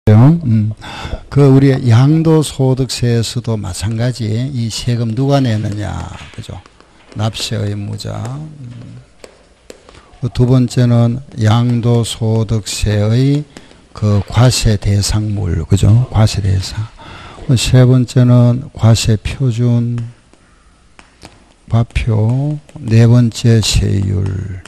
그 우리 양도소득세에서도 마찬가지 이 세금 누가 내느냐, 그죠? 납세 의무자. 두 번째는 양도소득세의 그 과세 대상물, 그죠? 과세 대상. 세 번째는 과세 표준, 과표. 네 번째 세율.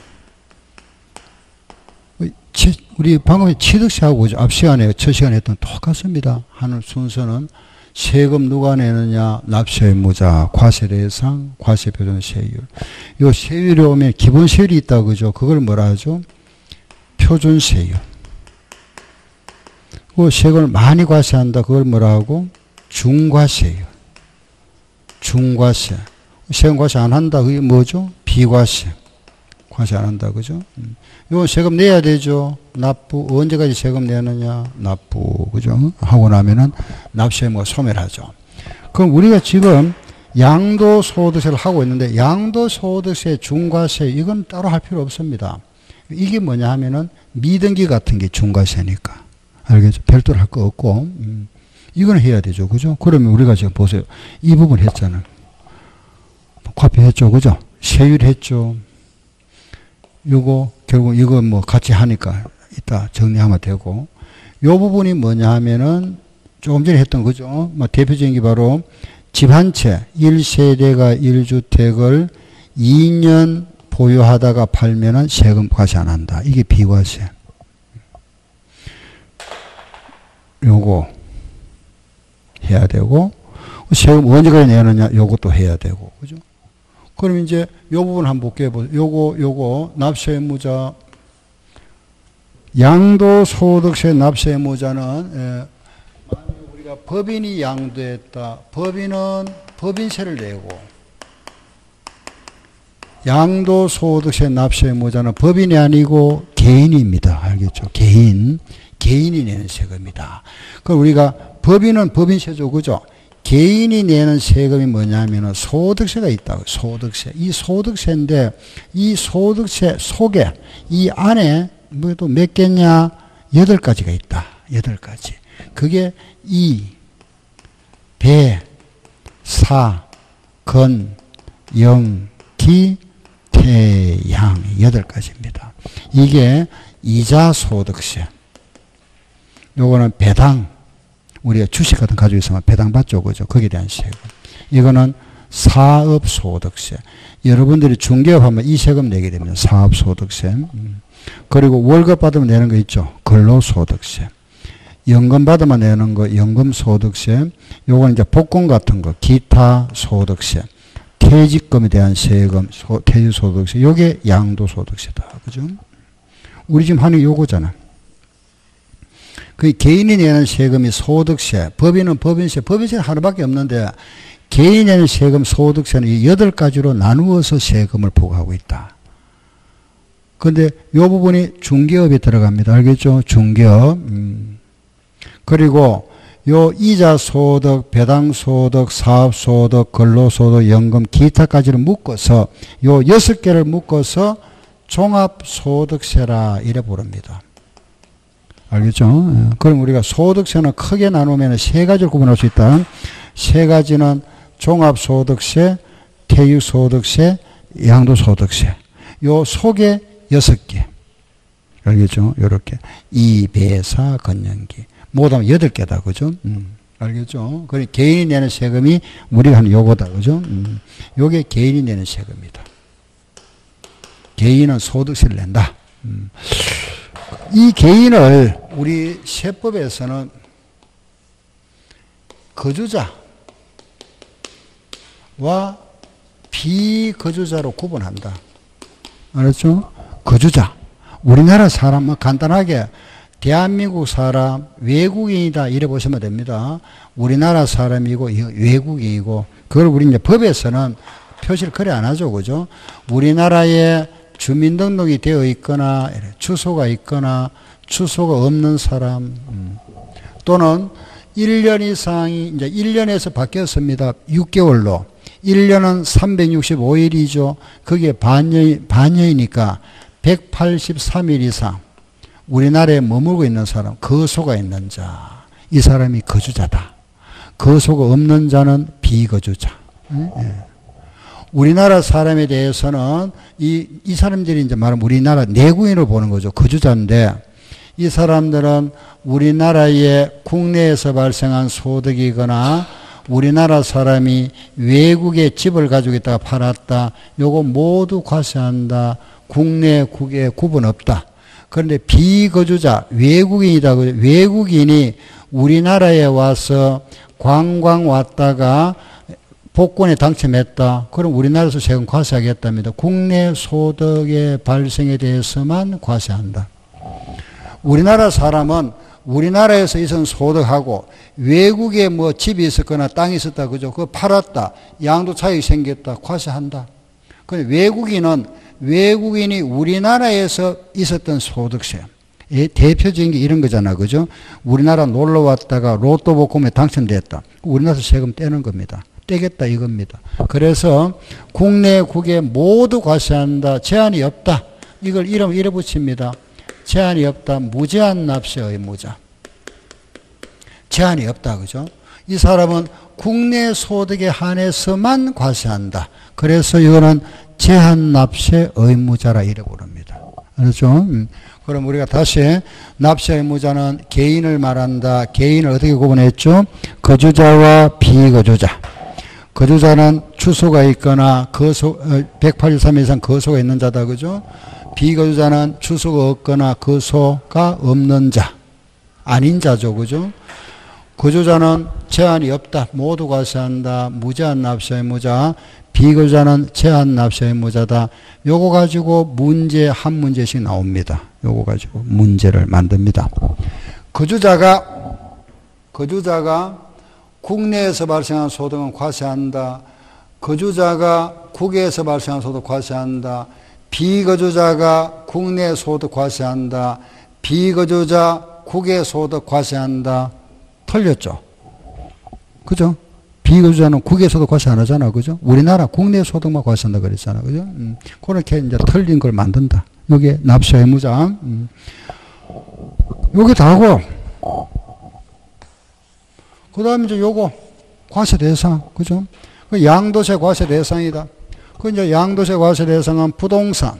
우리 방금 취득세하고 앞 시간에 첫 시간에 했던 똑같습니다. 하는 순서는 세금 누가 내느냐, 납세 의무자, 과세 대상, 과세 표준 세율. 요 세율이 오면 기본 세율이 있다, 그죠? 그걸 뭐라 하죠? 표준 세율. 그 세금을 많이 과세한다, 그걸 뭐라 하고? 중과세율. 중과세. 세금 과세 안 한다, 그게 뭐죠? 비과세. 과세 안 한다, 그죠? 이거 세금 내야 되죠. 납부. 언제까지 세금 내느냐? 납부. 그죠? 하고 나면은 납세 의무가 소멸하죠. 그럼 우리가 지금 양도소득세를 하고 있는데, 양도소득세, 중과세, 이건 따로 할 필요 없습니다. 이게 뭐냐 하면은 미등기 같은 게 중과세니까. 알겠죠? 별도로 할 거 없고, 이건 해야 되죠. 그죠? 그러면 우리가 지금 보세요. 이 부분 했잖아요. 과표 했죠. 그죠? 세율 했죠. 요거 결국 이거 뭐 같이 하니까 이따 정리하면 되고, 요 부분이 뭐냐 하면은 조금 전에 했던 거죠. 뭐 대표적인 게 바로 집 한 채 1세대가 1주택을 2년 보유하다가 팔면은 세금 과세 안 한다. 이게 비과세. 요거 해야 되고, 세금 언제까지 내느냐, 요것도 해야 되고, 그죠? 그럼 이제 요 부분 한번 볼게요. 요거 납세 의무자, 양도소득세 납세 의무자는 우리가 법인이 양도했다. 법인은 법인세를 내고, 양도소득세 납세 의무자는 법인이 아니고 개인입니다. 알겠죠? 개인이 내는 세금이다. 그럼 우리가 법인은 법인세죠, 그죠? 개인이 내는 세금이 뭐냐면은 소득세가 있다고. 소득세. 이 소득세인데, 이 소득세 속에, 이 안에 뭐 또 몇 개냐? 8가지가 있다. 8가지. 그게 이, 배, 사, 건, 영, 기, 태, 양. 8가지입니다. 이게 이자 소득세. 요거는 배당. 우리가 주식 같은 거 가지고 있으면 배당 받죠, 그죠? 거기에 대한 세금. 이거는 사업소득세. 여러분들이 중개업 하면 이 세금 내게 됩니다. 사업소득세. 그리고 월급 받으면 내는 거 있죠? 근로소득세. 연금 받으면 내는 거 연금소득세. 요건 이제 복권 같은 거 기타 소득세. 퇴직금에 대한 세금, 퇴직소득세. 요게 양도소득세다, 그죠? 우리 지금 하는 게 요거잖아. 그 개인이 내는 세금이 소득세, 법인은 법인세, 법인세는 하나밖에 없는데 개인이 내는 세금, 소득세는 이 8가지로 나누어서 세금을 부과하고 있다. 그런데 이 부분이 중개업에 들어갑니다. 알겠죠? 중개업. 그리고 요 이자소득, 배당소득, 사업소득, 근로소득, 연금, 기타까지를 묶어서 요 6개를 묶어서 종합소득세라 이래 부릅니다. 알겠죠? 그럼 우리가 소득세는 크게 나누면 3가지를 구분할 수 있다. 3가지는 종합소득세, 퇴직소득세, 양도소득세. 요 속에 6개. 알겠죠? 요렇게. 이배사, 건연기. 모두 하면 8개다. 그죠? 알겠죠? 그래, 개인이 내는 세금이 우리가 하는 요거다. 그죠? 요게 개인이 내는 세금이다. 개인은 소득세를 낸다. 이 개인을 우리 세법에서는 거주자와 비거주자로 구분한다. 알았죠? 거주자. 우리나라 사람, 간단하게 대한민국 사람, 외국인이다 이래 보시면 됩니다. 우리나라 사람이고 외국인이고, 그걸 우리 이제 법에서는 표시를 그래 안 하죠. 그죠? 우리나라에 주민등록이 되어 있거나 주소가 있거나 주소가 없는 사람, 또는 1년 이상이 이제 1년에서 바뀌었습니다. 6개월로. 1년은 365일이죠. 그게 반년이니까 183일 이상. 우리나라에 머물고 있는 사람, 거소가 있는 자, 이 사람이 거주자다. 거소가 없는 자는 비거주자. 예. 우리나라 사람에 대해서는 이 사람들이 이제 말하면 우리나라 내국인을 보는 거죠. 거주자인데 이 사람들은 우리나라의 국내에서 발생한 소득이거나 우리나라 사람이 외국에 집을 가지고 있다가 팔았다. 요거 모두 과세한다. 국내, 국외 구분 없다. 그런데 비거주자, 외국인이다. 외국인이 우리나라에 와서 관광 왔다가 복권에 당첨했다. 그럼 우리나라에서 세금 과세하겠답니다. 국내 소득의 발생에 대해서만 과세한다. 우리나라 사람은 우리나라에서 있은 소득하고 외국에 뭐 집이 있었거나 땅이 있었다. 그죠? 그거 팔았다. 양도 차익이 생겼다. 과세한다. 근데 외국인이 우리나라에서 있었던 소득세. 대표적인 게 이런 거잖아. 그죠? 우리나라 놀러 왔다가 로또 복권에 당첨됐다. 우리나라에서 세금 떼는 겁니다. 떼겠다 이겁니다. 그래서 국내, 국외 모두 과세한다. 제한이 없다. 이걸 이래 붙입니다. 제한이 없다. 무제한 납세 의무자. 제한이 없다. 그죠? 이 사람은 국내 소득에 한해서만 과세한다. 그래서 이거는 제한 납세 의무자라 이래 부릅니다. 그렇죠? 그럼 우리가 다시 납세 의무자는 개인을 말한다. 개인을 어떻게 구분했죠? 거주자와 비거주자. 거주자는 주소가 있거나 183 이상 거소가 있는 자다. 그죠? 비거주자는 주소가 없거나 거소가 없는 자. 아닌 자죠. 그죠? 거주자는 제한이 없다. 모두 과세한다. 무제한 납세 의무자. 비거주자는 제한 납세 의무자다. 요거 가지고 한 문제씩 나옵니다. 요거 가지고 문제를 만듭니다. 거주자가 국내에서 발생한 소득은 과세한다. 거주자가 국외에서 발생한 소득 과세한다. 비거주자가 국내 소득 과세한다. 비거주자 국외 소득 과세한다. 틀렸죠? 그죠? 비거주자는 국외 소득 과세 안 하잖아. 그죠? 우리나라 국내 소득만 과세한다 그랬잖아. 그죠? 그렇게 이제 틀린 걸 만든다. 요게 납세 의무자. 요게 다고. 그 다음에 이제 요거 과세 대상. 그죠? 그 양도세 과세 대상이다. 그 이제 양도세 과세 대상은 부동산.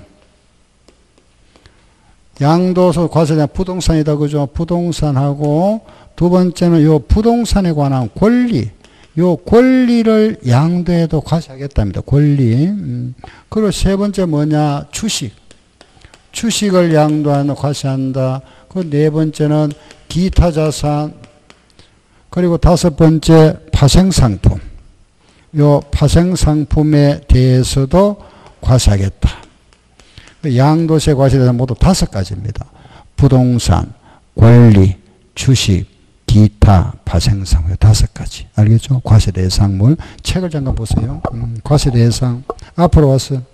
양도세 과세 대상 부동산이다. 그죠? 부동산하고 두 번째는 요 부동산에 관한 권리. 요 권리를 양도해도 과세하겠답니다. 권리. 그리고 세 번째 뭐냐? 주식. 주식을 양도하는 과세한다. 그 네 번째는 기타 자산. 그리고 다섯 번째 파생상품. 요 파생상품에 대해서도 과세하겠다. 양도세 과세 대상 모두 5가지입니다. 부동산, 권리, 주식, 기타, 파생상품 5가지. 알겠죠? 과세 대상물. 책을 잠깐 보세요. 과세 대상. 앞으로 와서.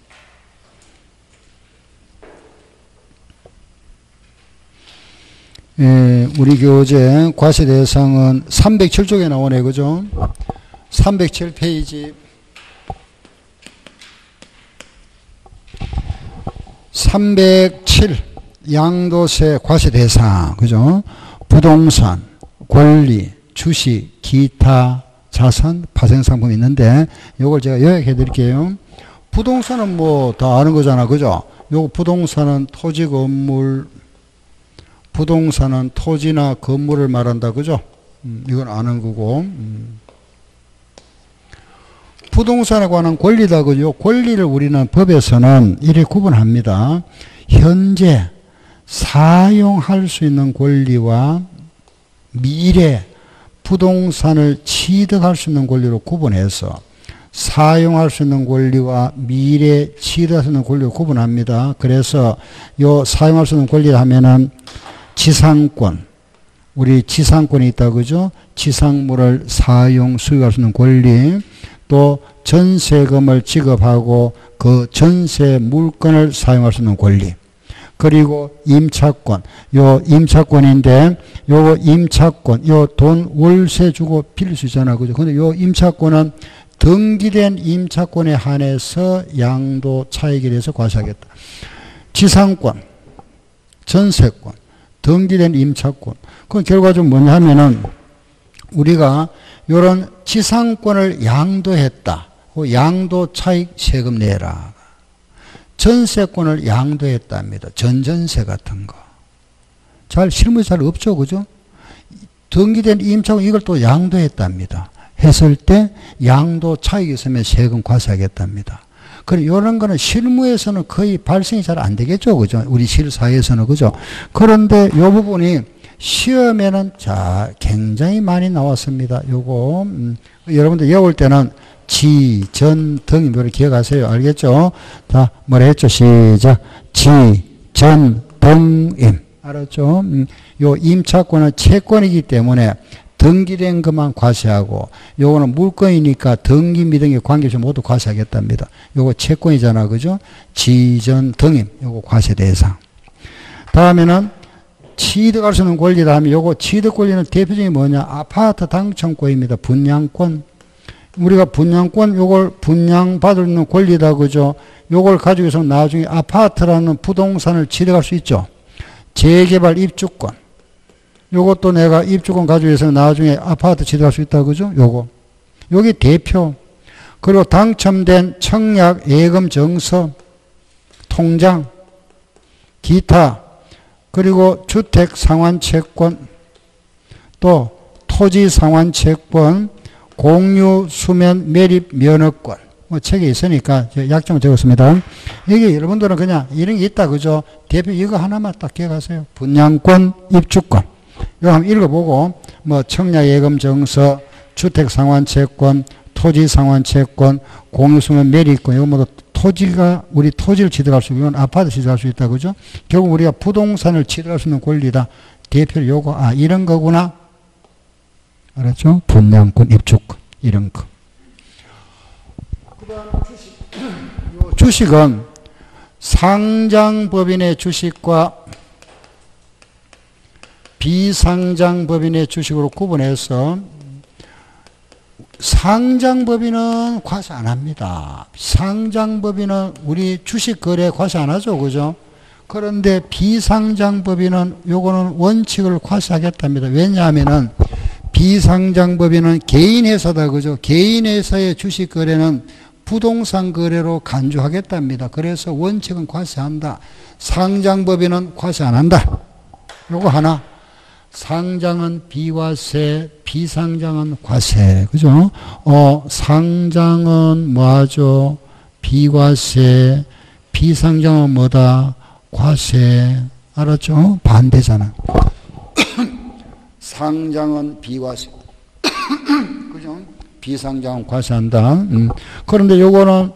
우리 교재 과세 대상은 307쪽에 나오네. 그죠? 307페이지. 307 양도세 과세 대상. 그죠? 부동산, 권리, 주식, 기타, 자산, 파생상품이 있는데 요걸 제가 요약해 드릴게요. 부동산은 뭐 다 아는 거잖아. 그죠? 요거 부동산은 토지, 건물, 부동산은 토지나 건물을 말한다. 그죠? 이건 아는 거고. 부동산에 관한 권리다. 그죠? 권리를 우리는 법에서는 이렇게 구분합니다. 현재 사용할 수 있는 권리와 미래 부동산을 취득할 수 있는 권리로 구분해서 사용할 수 있는 권리와 미래 취득할 수 있는 권리로 구분합니다. 그래서 요 사용할 수 있는 권리를 하면은 지상권, 우리 지상권이 있다. 그죠? 지상물을 사용, 수익할 수 있는 권리, 또 전세금을 지급하고 그 전세 물건을 사용할 수 있는 권리, 그리고 임차권, 요 임차권인데 요 임차권, 요 돈 월세 주고 빌릴 수 있잖아. 그죠? 근데 요 임차권은 등기된 임차권에 한해서 양도 차익에 대해서 과세하겠다. 지상권, 전세권, 등기된 임차권. 그건 결과적으로 뭐냐 하면은 우리가 이런 지상권을 양도했다. 그 양도 차익 세금 내라. 전세권을 양도했답니다. 전전세 같은 거. 잘 실무에 잘 없죠, 그죠? 등기된 임차권 이걸 또 양도했답니다. 했을 때 양도 차익이 있으면 세금 과세하겠답니다. 그럼 이런 거는 실무에서는 거의 발생이 잘 안 되겠죠, 그죠? 우리 실사회에서는, 그죠? 그런데 이 부분이 시험에는 자 굉장히 많이 나왔습니다. 요거 여러분들 외울 때는 지, 전, 등 이렇게 기억하세요. 알겠죠? 자, 뭐라 했죠? 시작. 지, 전, 등, 임. 알았죠? 요 임차권은 채권이기 때문에 등기된 것만 과세하고 요거는 물건이니까 등기 미등기 관계없이 모두 과세하겠답니다. 요거 채권이잖아. 그죠? 지전 등임 요거 과세 대상. 다음에는 취득할 수 있는 권리다 하면 요거 취득 권리는 대표적인 뭐냐? 아파트 당첨권입니다. 분양권. 우리가 분양권 요걸 분양받을 수 있는 권리다. 그죠? 요걸 가지고서 나중에 아파트라는 부동산을 취득할 수 있죠. 재개발 입주권. 요것도 내가 입주권 가지고 있으면 나중에 아파트 취득할 수 있다. 그죠? 요거. 요게 대표. 그리고 당첨된 청약 예금 정서, 통장, 기타, 그리고 주택 상환 채권, 또 토지 상환 채권, 공유 수면 매립 면허권. 뭐 책에 있으니까 약정을 적었습니다. 이게 여러분들은 그냥 이런 게 있다. 그죠? 대표 이거 하나만 딱 기억하세요. 분양권, 입주권. 이거 한번 읽어보고, 뭐, 청약예금정서, 주택상환채권, 토지상환채권, 공유수면 매립권, 이거 모두 토지가, 우리 토지를 취득할 수 있고, 아파트 취득할 수 있다. 그죠? 결국 우리가 부동산을 취득할 수 있는 권리다. 대표를 요거, 아, 이런 거구나. 알았죠? 분양권, 입주권, 이런 거. 그 다음 주식. 요 주식은 상장법인의 주식과 비상장법인의 주식으로 구분해서 상장법인은 과세 안 합니다. 상장법인은 우리 주식 거래 과세 안 하죠. 그죠? 그런데 비상장법인은 요거는 원칙을 과세하겠답니다. 왜냐하면은 비상장법인은 개인회사다. 그죠? 개인회사의 주식 거래는 부동산 거래로 간주하겠답니다. 그래서 원칙은 과세한다. 상장법인은 과세 안 한다. 요거 하나. 상장은 비과세, 비상장은 과세. 그죠? 상장은 뭐하죠? 비과세, 비상장은 뭐다? 과세. 알았죠? 반대잖아. 상장은 비과세. 그죠? 비상장은 과세한다. 그런데 요거는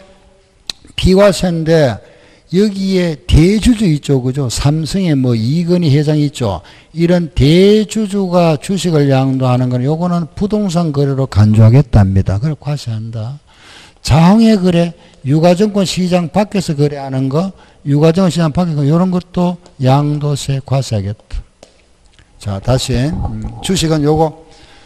비과세인데 여기에 대주주 있죠. 그죠? 삼성의 뭐 이건희 회장이 있죠. 이런 대주주가 주식을 양도하는 건 요거는 부동산 거래로 간주하겠답니다. 그걸 과세한다. 장외 거래, 유가증권 시장 밖에서 거래하는 거, 유가증권 시장 밖에서 이런 것도 양도세 과세하겠다. 자, 다시 주식은 요거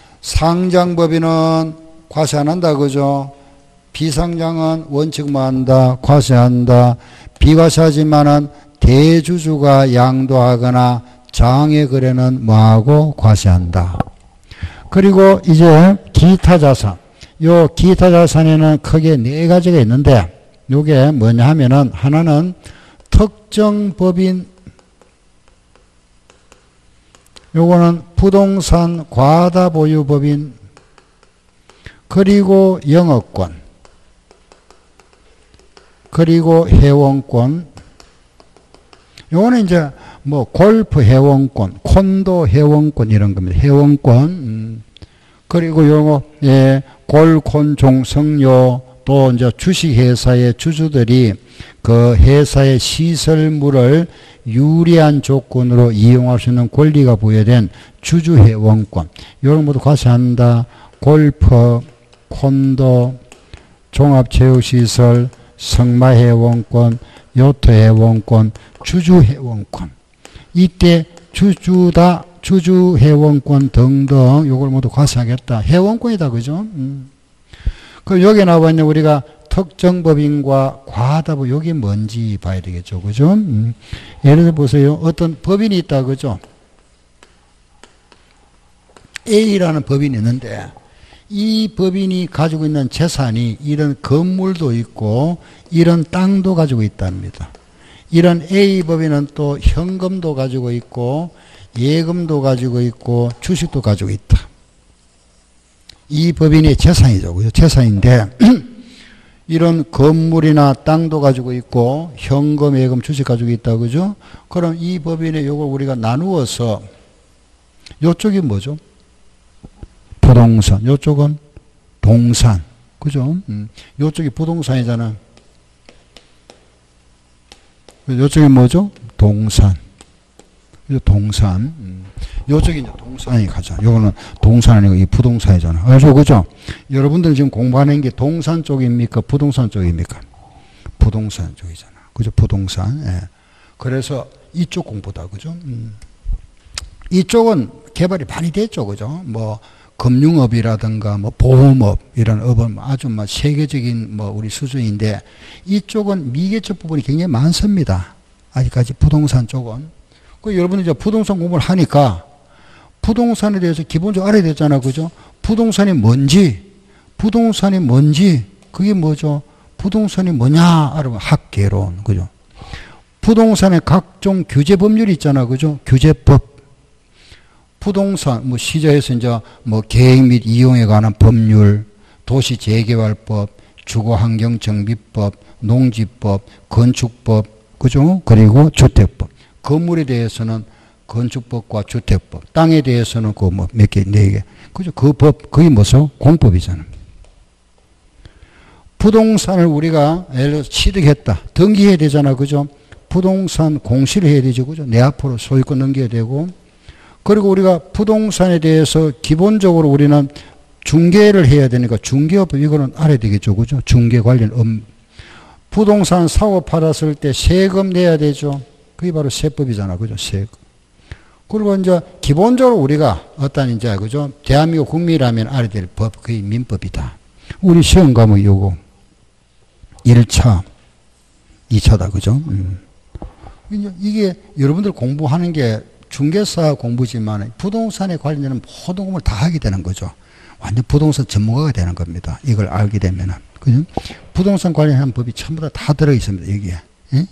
상장법인은 과세 안 한다. 그죠? 비상장은 원칙 뭐 한다? 과세한다. 비과세하지만은 대주주가 양도하거나 장외 거래는 뭐하고 과세한다. 그리고 이제 기타 자산. 요 기타 자산에는 크게 네 가지가 있는데 요게 뭐냐 하면은 하나는 특정 법인, 요거는 부동산 과다 보유 법인, 그리고 영업권, 그리고 회원권. 요거는 이제 뭐 골프 회원권, 콘도 회원권 이런 겁니다. 회원권. 그리고 요거 예, 골콘종 성료, 또 이제 주식회사의 주주들이 그 회사의 시설물을 유리한 조건으로 이용할 수 있는 권리가 부여된 주주회원권. 이런 모두 과세한다. 골프, 콘도, 종합체육시설, 성마회원권, 요트회원권, 주주회원권. 이때 주주다, 주주회원권 등등 요걸 모두 과세하겠다. 회원권이다. 그죠? 그럼 여기에 나와 있는 우리가 특정 법인과 과다 법인, 이게 뭔지 봐야 되겠죠. 그죠? 예를 들어 보세요. 어떤 법인이 있다. 그죠? A라는 법인이 있는데, 이 법인이 가지고 있는 재산이 이런 건물도 있고, 이런 땅도 가지고 있답니다. 이런 A 법인은 또 현금도 가지고 있고, 예금도 가지고 있고, 주식도 가지고 있다. 이 법인의 재산이죠. 그죠? 재산인데, 이런 건물이나 땅도 가지고 있고, 현금, 예금, 주식 가지고 있다. 그죠? 그럼 이 법인의 요걸 우리가 나누어서, 요쪽이 뭐죠? 부동산. 요쪽은 동산. 그죠? 요쪽이 부동산이잖아. 요쪽이 뭐죠? 동산. 그죠? 동산. 요쪽이 이제 동산이 가죠. 요거는 동산 아니고 이 부동산이잖아. 알죠? 그죠? 여러분들 지금 공부하는 게 동산 쪽입니까? 부동산 쪽입니까? 부동산 쪽이잖아. 그죠? 부동산. 예. 그래서 이쪽 공부다. 그죠? 이쪽은 개발이 많이 됐죠. 그죠? 뭐, 금융업이라든가 뭐 보험업 이런 업은 아주 뭐 세계적인 뭐 우리 수준인데 이쪽은 미개척 부분이 굉장히 많습니다. 아직까지 부동산 쪽은. 그 여러분들 이제 부동산 공부를 하니까 부동산에 대해서 기본적으로 알아야 되잖아. 그죠? 부동산이 뭔지 그게 뭐죠? 부동산이 뭐냐 알아보면 학개론. 그죠? 부동산의 각종 규제 법률이 있잖아. 그죠? 규제법. 부동산, 뭐, 시저에서 이제, 뭐, 계획 및 이용에 관한 법률, 도시재개발법, 주거환경정비법, 농지법, 건축법, 그죠? 그리고 주택법. 건물에 대해서는 건축법과 주택법, 땅에 대해서는 그 뭐, 몇 개, 네 개. 그죠? 그 법, 그게 뭐죠? 공법이잖아. 부동산을 우리가 예를 들어서 취득했다. 등기해야 되잖아. 그죠? 부동산 공시를 해야 되죠. 그죠? 내 앞으로 소유권 넘겨야 되고, 그리고 우리가 부동산에 대해서 기본적으로 우리는 중개를 해야 되니까 중개업 이거는 알아야 되겠죠. 그죠? 중개 관련 부동산 사고 팔았을 때 세금 내야 되죠. 그게 바로 세법이잖아. 그죠? 세금. 그리고 이제 기본적으로 우리가 어떤 이제 그죠? 대한민국 국민이라면 알아야 될 법, 그게 민법이다. 우리 시험 과목 요거 1차, 2차다. 그죠? 이게 여러분들 공부하는 게 중개사 공부지만 부동산에 관련된 모든 공부를 다 하게 되는 거죠. 완전 부동산 전문가가 되는 겁니다. 이걸 알게 되면은. 그죠? 부동산 관련한 법이 전부 다 들어 있습니다. 여기에. 예?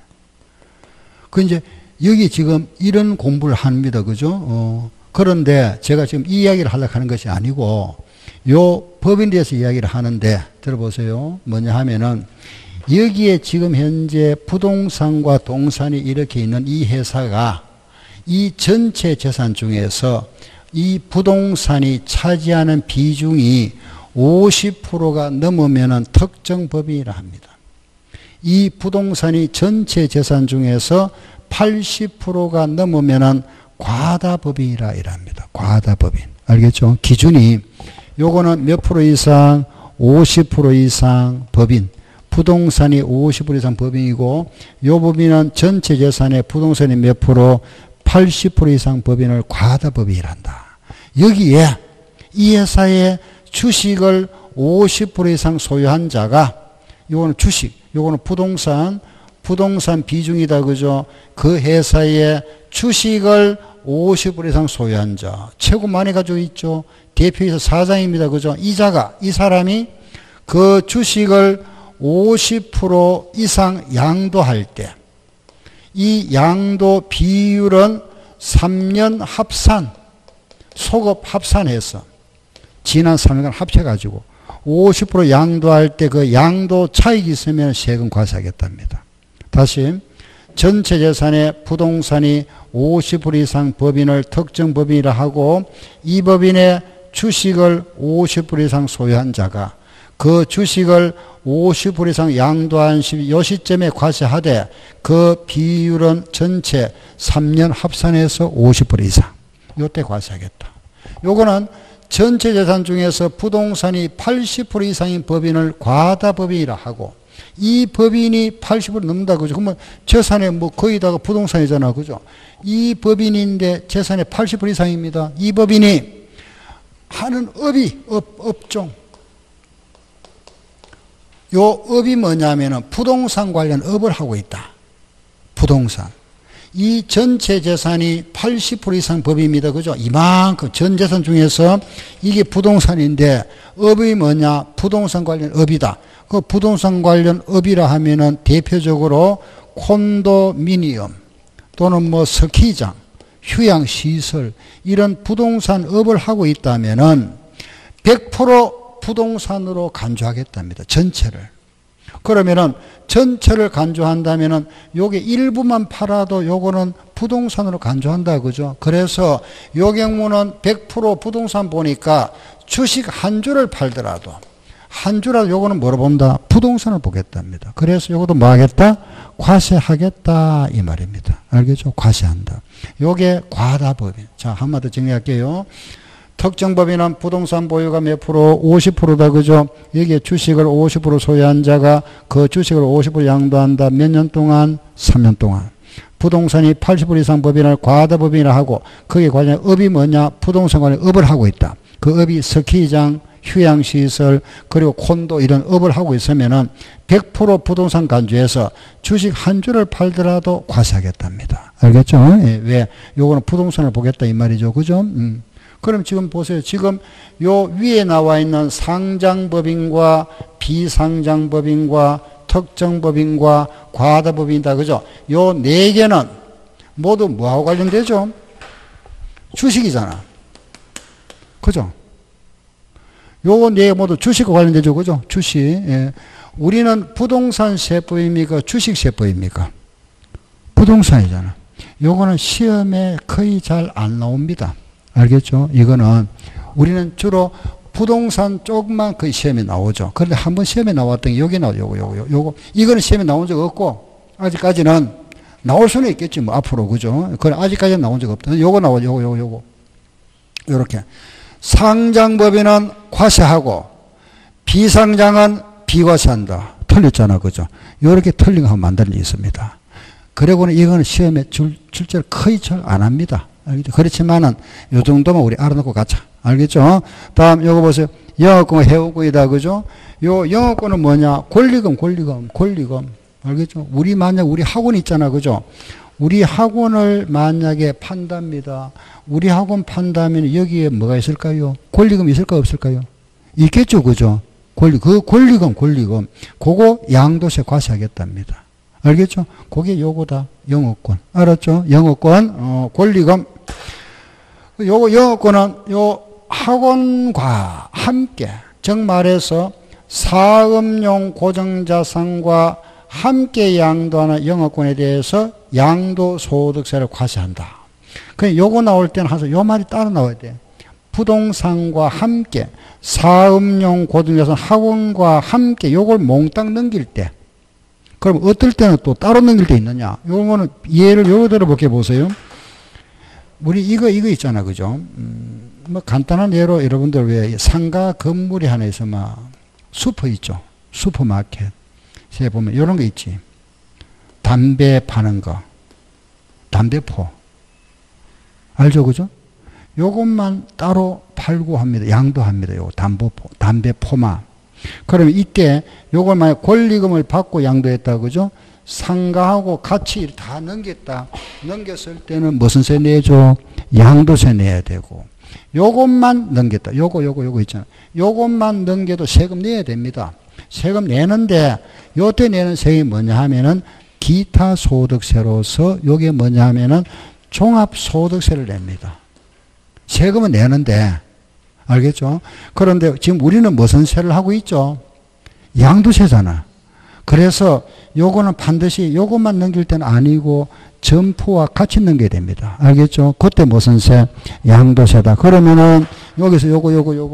그 이제 여기 지금 이런 공부를 합니다. 그죠? 그런데 제가 지금 이 이야기를 하려고 하는 것이 아니고 요 법인 대해서 이야기를 하는데 들어보세요. 뭐냐 하면은 여기에 지금 현재 부동산과 동산이 이렇게 있는 이 회사가 이 전체 재산 중에서 이 부동산이 차지하는 비중이 50%가 넘으면 특정 법인이라 합니다. 이 부동산이 전체 재산 중에서 80%가 넘으면 과다법인이라 합니다. 과다법인. 알겠죠? 기준이 요거는 몇 프로 이상? 50% 이상 법인. 부동산이 50% 이상 법인이고 요 법인은 전체 재산의 부동산이 몇 프로? 80% 이상 법인을 과다법인이란다. 여기에 이 회사의 주식을 50% 이상 소유한 자가 요거는 주식, 요거는 부동산 비중이다. 그죠? 그 회사의 주식을 50% 이상 소유한 자. 최고 많이 가지고 있죠. 대표이사 사장입니다. 그죠? 이 사람이 그 주식을 50% 이상 양도할 때 이 양도 비율은 3년 합산, 소급 합산해서 지난 3년간 합쳐가지고 50% 양도할 때 그 양도 차익이 있으면 세금 과세하겠답니다. 다시 전체 재산의 부동산이 50% 이상 법인을 특정 법인이라 하고 이 법인의 주식을 50% 이상 소유한 자가 그 주식을 50% 이상 양도한 요 시점에 과세하되 그 비율은 전체 3년 합산해서 50% 이상. 요때 과세하겠다. 요거는 전체 재산 중에서 부동산이 80% 이상인 법인을 과다법인이라 하고 이 법인이 80% 넘는다. 그죠? 그러면 재산의 뭐 거의 다가 부동산이잖아. 그죠? 이 법인인데 재산의 80% 이상입니다. 이 법인이 하는 업종. 요 업이 뭐냐면은 부동산 관련 업을 하고 있다. 부동산. 이 전체 재산이 80% 이상 법입니다. 그죠? 이만큼 전 재산 중에서 이게 부동산인데 업이 뭐냐? 부동산 관련 업이다. 그 부동산 관련 업이라 하면은 대표적으로 콘도미니엄 또는 뭐 스키장, 휴양시설 이런 부동산 업을 하고 있다면은 100% 부동산으로 간주하겠답니다. 전체를. 그러면은 전체를 간주한다면은 요게 일부만 팔아도 요거는 부동산으로 간주한다. 그죠? 그래서 요 경우는 100% 부동산 보니까 주식 한 주를 팔더라도 한 주라도 요거는 뭐로 본다? 부동산을 보겠답니다. 그래서 요것도 뭐 하겠다? 과세하겠다 이 말입니다. 알겠죠? 과세한다. 요게 과다법인. 자, 한마디 더 정리할게요. 특정 법인은 부동산 보유가 몇 프로? 50%다. 그죠? 여기에 주식을 50% 소유한 자가 그 주식을 50% 양도한다. 몇 년 동안? 3년 동안. 부동산이 80% 이상 법인을 과다법인이라 하고 거기에 관련 업이 뭐냐? 부동산 관련 업을 하고 있다. 그 업이 스키장, 휴양시설, 그리고 콘도 이런 업을 하고 있으면은 100% 부동산 간주해서 주식 한 주를 팔더라도 과세하겠답니다. 알겠죠? 예, 왜? 요거는 부동산을 보겠다 이 말이죠. 그죠? 그럼 지금 보세요. 지금 요 위에 나와 있는 상장법인과 비상장법인과 특정법인과 과다법인이다. 그죠? 요 네 개는 모두 뭐하고 관련되죠? 주식이잖아. 그죠? 요거 네 개 모두 주식과 관련되죠. 그죠? 주식. 예. 우리는 부동산 세법입니까? 주식 세법입니까? 부동산이잖아. 요거는 시험에 거의 잘 안 나옵니다. 알겠죠? 이거는 우리는 주로 부동산 쪽만 거의 시험에 나오죠. 그런데 한번 시험에 나왔던 게 여기 나오죠. 요거. 이거는 시험에 나온 적 없고 아직까지는 나올 수는 있겠지 뭐 앞으로. 그죠? 그건 아직까지는 나온 적 없다. 요거 나오죠. 요거. 요렇게. 상장법인은 과세하고 비상장은 비과세한다. 틀렸잖아. 그죠? 요렇게 틀린 거 한번 만드는 게 있습니다. 그리고는 이거는 시험에 출제를 거의 잘 안 합니다. 알겠죠? 그렇지만은 요 정도만 우리 알아놓고 가자. 알겠죠? 다음 요거 보세요. 영업권 해오권이다. 그죠? 요 영업권은 뭐냐? 권리금. 알겠죠? 만약 우리 학원 있잖아. 그죠? 우리 학원을 만약에 판답니다. 우리 학원 판다면 여기에 뭐가 있을까요? 권리금 있을까 없을까요? 있겠죠. 그죠? 권리금. 그거 양도세 과세하겠답니다. 알겠죠? 그게 요거다. 영업권. 알았죠? 영업권, 권리금. 요거 영업권은 요 학원과 함께, 즉 말해서 사업용 고정자산과 함께 양도하는 영업권에 대해서 양도소득세를 과세한다. 그냥 요거 나올 때는 항상 요 말이 따로 나와야 돼. 부동산과 함께, 사업용 고정자산 학원과 함께 요걸 몽땅 넘길 때, 그럼 어떨 때는 또 따로 넘길 때 있느냐? 요거는 예를 요거 들어볼게 보세요. 우리 이거 있잖아. 그죠? 뭐 간단한 예로 여러분들 왜 상가 건물이 하나 있어 막 슈퍼 있죠. 슈퍼마켓. 제 보면 이런 거 있지. 담배 파는 거. 담배포. 알죠? 그죠? 요것만 따로 팔고 합니다. 양도합니다. 요 담배포만. 그러면 이때 요걸 만약 권리금을 받고 양도했다. 그죠? 상가하고 같이 다 넘겼을 때는 무슨 세 내죠? 양도세 내야 되고. 요것만 넘겼다. 요거 있잖아. 요것만 넘겨도 세금 내야 됩니다. 세금 내는데 요때 내는 세금이 뭐냐 하면은 기타 소득세로서 요게 뭐냐 하면은 종합소득세를 냅니다. 세금은 내는데 알겠죠? 그런데 지금 우리는 무슨 세를 하고 있죠? 양도세잖아. 그래서 요거는 반드시 요것만 넘길 때는 아니고 점포와 같이 넘겨야 됩니다. 알겠죠? 그때 무슨 세? 양도세다. 그러면은 여기서 요거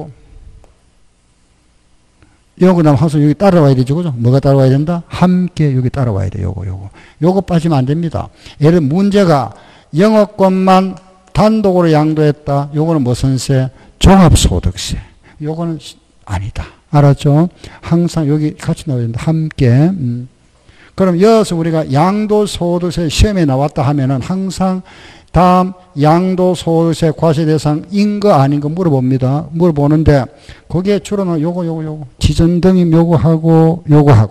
다음 항상 여기 따라와야 되죠. 그죠? 뭐가 따라와야 된다? 함께 여기 따라와야 돼. 요거 빠지면 안 됩니다. 예를 들어 문제가 영업권만 단독으로 양도했다. 요거는 무슨 세? 종합소득세. 요거는 아니다. 알았죠? 항상 여기 같이 나와야 된다. 함께. 그럼 여기서 우리가 양도소득세 시험에 나왔다 하면은 항상 다음 양도소득세 과세대상인 거 아닌 거 물어봅니다. 물어보는데 거기에 주로는 요거 지전등임 요거하고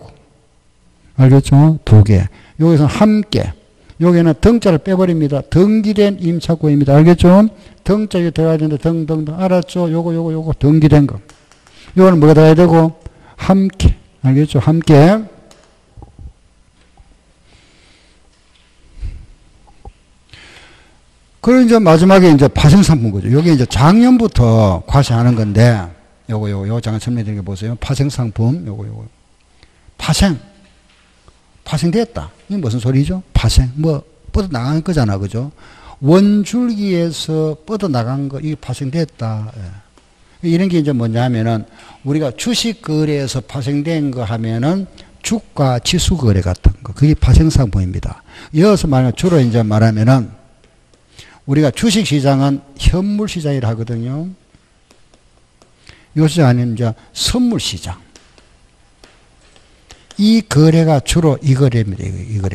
알겠죠? 두 개. 여기서는 함께. 여기는 등자를 빼버립니다. 등기된 임차권입니다. 알겠죠? 등자 여기 들어가야 되는데 등. 알았죠? 요거 등기된 거. 요거는 뭐가 들어가야 되고? 함께. 알겠죠? 함께. 그리고 이제 마지막에 이제 파생상품 거죠. 여기 이제 작년부터 과세하는 건데, 요거 잠깐 설명드린 게 보세요. 파생상품, 요거. 파생됐다. 이게 무슨 소리죠? 파생. 뻗어나간 거잖아. 그죠? 원줄기에서 뻗어나간 거, 이게 파생됐다. 예. 이런 게 이제 뭐냐 하면은, 우리가 주식 거래에서 파생된 거 하면은, 주가 지수 거래 같은 거. 그게 파생상품입니다. 여기서 주로 이제 말하면은, 우리가 주식시장은 현물시장이라 하거든요. 요 시장은 이제 선물시장. 이 거래가 주로 이 거래입니다. 이 거래.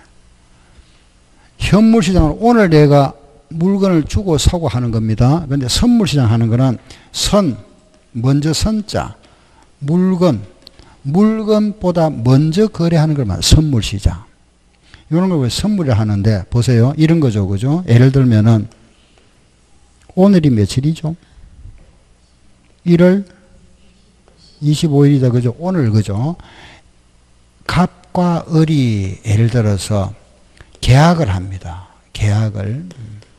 현물시장은 오늘 내가 물건을 주고 사고 하는 겁니다. 그런데 선물시장 하는 거는 먼저 선자, 물건보다 먼저 거래하는 걸 말해요. 선물시장. 이런 걸 왜 선물을 하는데, 보세요. 이런 거죠. 그죠? 예를 들면은, 오늘이 며칠이죠? 1월 25일이다. 그죠? 오늘, 그죠? 갑과 을이 예를 들어서 계약을 합니다. 계약을.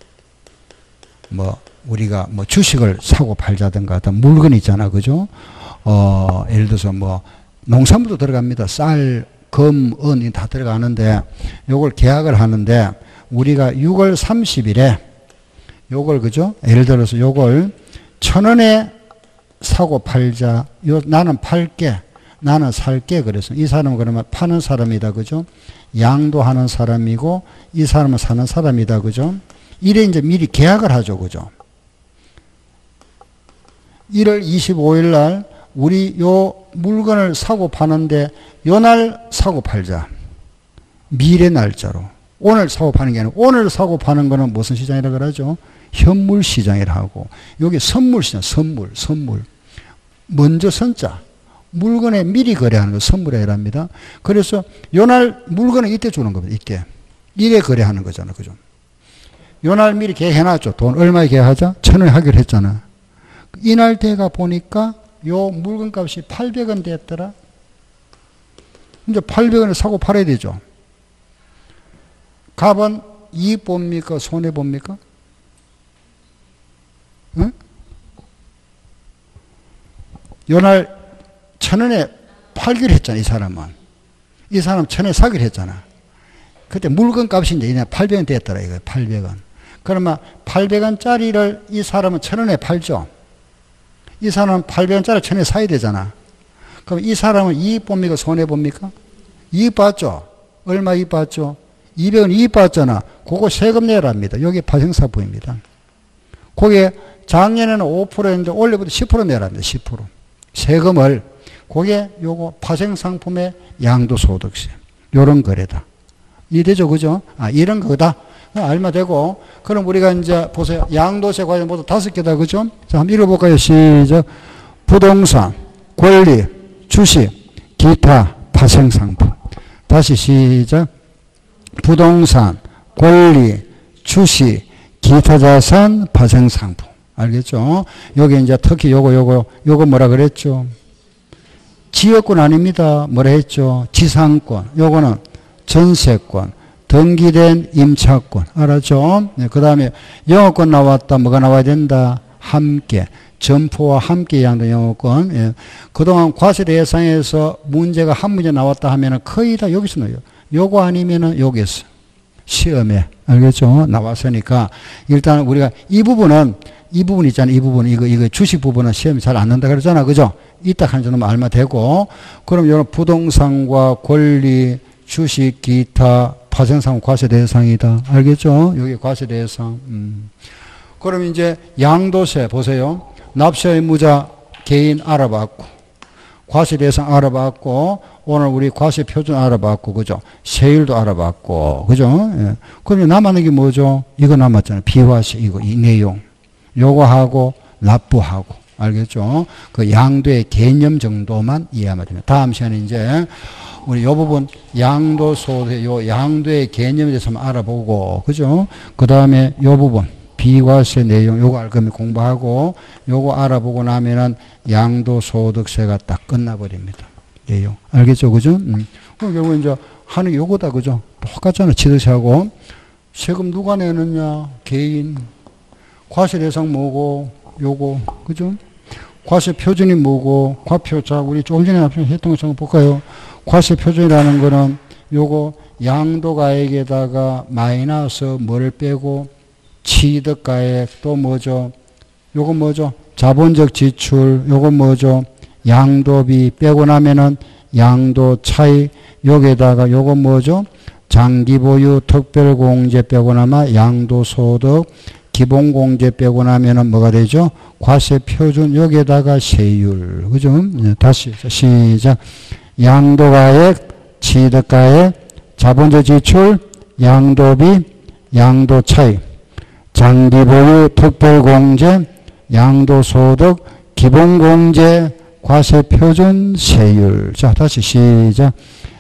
우리가 주식을 사고 팔자든가 어떤 물건 있잖아. 그죠? 예를 들어서 농산물도 들어갑니다. 쌀, 금, 은, 다 들어가는데, 요걸 계약을 하는데, 우리가 6월 30일에, 요걸, 그죠? 예를 들어서 요걸 1,000원에 사고 팔자. 나는 팔게, 나는 살게. 그래서 이 사람은 그러면 파는 사람이다. 그죠? 양도하는 사람이고, 이 사람은 사는 사람이다. 그죠? 이래 이제 미리 계약을 하죠. 그죠? 1월 25일 날, 우리 요 물건을 사고 파는데 요 날 사고 팔자. 미래 날짜로. 오늘 사고 파는 게 아니고 오늘 사고 파는 거는 무슨 시장이라 그러죠? 현물 시장이라 하고. 여기 선물 시장, 선물. 먼저 선자. 물건에 미리 거래하는 거 선물이라 합니다. 그래서 요 날 물건을 이때 주는 겁니다. 이때. 이래 거래하는 거잖아. 그죠? 요 날 미리 계획해놨죠. 돈 얼마에 계획하자? 1,000원 하기로 했잖아. 이날 때가 보니까 요 물건값이 800원 됐더라. 이제 800원을 사고 팔아야 되죠. 갑은 이익 봅니까? 손해 봅니까? 응? 요날 1,000원에 팔기로 했잖아. 이 사람은. 이 사람 1,000원에 사기로 했잖아. 그때 물건값이 이제 800원 됐더라. 이거 800원. 그러면 800원짜리를 이 사람은 1,000원에 팔죠. 이 사람은 800원짜리 1,000원에 사야 되잖아. 그럼 이 사람은 이익 봅니까? 손해 봅니까? 이익 봤죠? 얼마 이익 봤죠? 200원 이익 봤잖아. 그거 세금 내랍니다. 여기 파생상품입니다. 그게 작년에는 5%였는데 올해부터 10% 내랍니다. 10%. 세금을. 그게 요거 파생상품의 양도소득세. 요런 거래다. 이해되죠? 그죠? 이런 거다. 알면 되고. 그럼 우리가 이제 보세요. 양도세 과정 모두 5개다. 그죠? 자, 한번 읽어볼까요? 시작. 부동산, 권리, 주식, 기타, 파생상품. 다시 시작. 부동산, 권리, 주식, 기타 자산, 파생상품. 알겠죠? 여기 이제 특히 요거 뭐라 그랬죠? 지역권 아닙니다. 뭐라 했죠? 지상권. 요거는 전세권. 등기된 임차권. 알았죠? 네, 그 다음에 영어권 나왔다. 뭐가 나와야 된다? 함께. 점포와 함께 양도 영어권. 예. 그동안 과세 대상에서 문제가 한 문제 나왔다 하면은 거의 다 여기서 나와요. 요거 아니면은 여기서. 시험에. 알겠죠? 나왔으니까. 일단 우리가 이 부분 있잖아. 이 부분. 이거 주식 부분은 시험이 잘 안 난다 그러잖아. 그죠? 이따 한 점은 알면 되고. 그럼 이런 부동산과 권리, 주식, 기타, 파생상품 과세 대상이다. 알겠죠? 여기 과세 대상. 그럼 이제 양도세 보세요. 납세 의무자 개인 알아봤고, 과세 대상 알아봤고, 오늘 우리 과세 표준 알아봤고, 그죠? 세율도 알아봤고, 그죠? 예. 그러면 남았는 게 뭐죠? 이거 남았잖아요. 비과세, 이거, 이 내용. 요거 하고, 납부하고. 알겠죠? 그 양도의 개념 정도만 이해하면 됩니다. 다음 시간에 이제, 우리 요 부분, 양도소득, 요 양도의 개념에 대해서 한번 알아보고, 그죠? 그 다음에 요 부분, 비과세 내용, 요거 알 거면 공부하고, 요거 알아보고 나면은 양도소득세가 딱 끝나버립니다. 내용. 알겠죠? 그죠? 그럼 결국 이제 하는 게 요거다. 그죠? 똑같잖아. 취득세하고. 세금 누가 내느냐? 개인. 과세 대상 뭐고? 요거. 그죠? 과세 표준이 뭐고? 과표. 자, 우리 조금 전에 했던 것처럼 볼까요? 과세 표준이라는 거는 요거 양도가액에다가 마이너스 뭘 빼고 취득가액 또 뭐죠? 요거 뭐죠? 자본적 지출. 요거 뭐죠? 양도비 빼고 나면은 양도 차익. 여기에다가 요거 뭐죠? 장기보유 특별공제 빼고 나면 양도소득. 기본공제 빼고 나면은 뭐가 되죠? 과세 표준. 여기에다가 세율. 그죠? 다시 시작. 양도가액, 취득가액, 자본적 지출, 양도비, 양도차익, 장기보유 특별공제, 양도소득, 기본공제, 과세표준, 세율. 자, 다시 시작.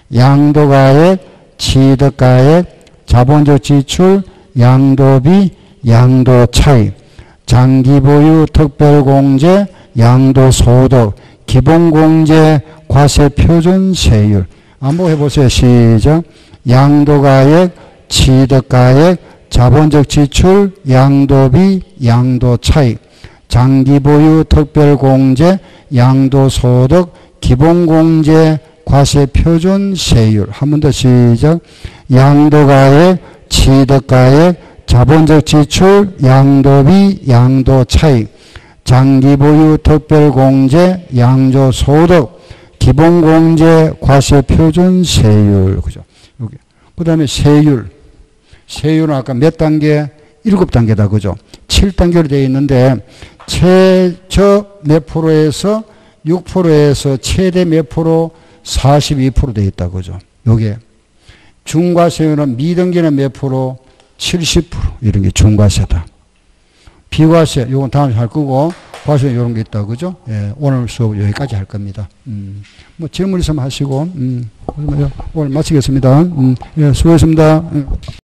양도가액, 취득가액, 자본적 지출, 양도비, 양도차익, 장기보유 특별공제, 양도소득, 기본공제, 과세표준, 세율. 한번 해보세요. 시작. 양도가액, 취득가액, 자본적 지출, 양도비, 양도차익, 장기보유 특별공제, 양도소득, 기본공제, 과세표준, 세율. 한 번 더 시작. 양도가액, 취득가액, 자본적 지출, 양도비, 양도차익, 장기보유 특별공제, 양도소득, 기본공제, 과세표준, 세율. 그죠? 여기. 그 다음에 세율. 세율은 아까 몇 단계? 7단계다. 그죠? 7단계로 되어 있는데, 최저 몇 프로에서 6%에서 최대 몇 프로? 42% 되어 있다. 그죠? 요게. 중과세율은 미등기는 몇 프로? 70%. 이런 게 중과세다. 비과세, 요건 다음에 할 거고, 과세 이런 게 있다. 그죠? 예, 오늘 수업 여기까지 할 겁니다. 뭐 질문 있으면 하시고, 오늘 마치겠습니다. 예, 수고했습니다.